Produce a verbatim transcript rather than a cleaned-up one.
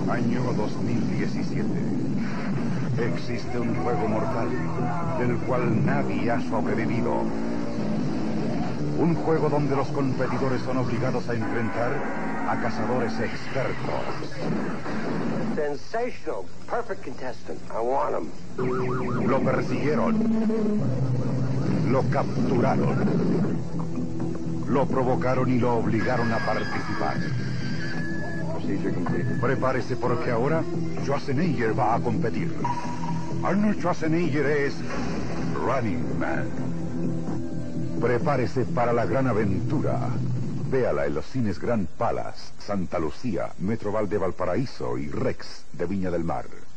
Año dos mil diecisiete. Existe un juego mortal del cual nadie ha sobrevivido. Un juego donde los competidores son obligados a enfrentar a cazadores expertos. Sensational. Perfect contestant. I want him. Lo persiguieron. Lo capturaron. Lo provocaron y lo obligaron a participar. Prepárese porque ahora Schwarzenegger va a competir. Arnold Schwarzenegger es Running Man. Prepárese para la gran aventura. Véala en los cines Grand Palace, Santa Lucía, Metroval de Valparaíso y Rex de Viña del Mar.